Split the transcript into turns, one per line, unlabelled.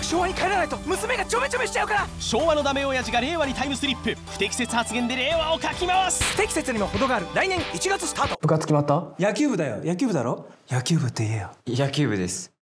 昭和に帰らないと娘がちょめちょめしちゃうから。
昭和のダメ親父が令和にタイムスリップ。不適切発言で令和をかき回す。
不適切にも程がある。来年1月スタート。
部活決まった？
野球部だよ。野球部だろ。野球部って言えよ。
野球部です。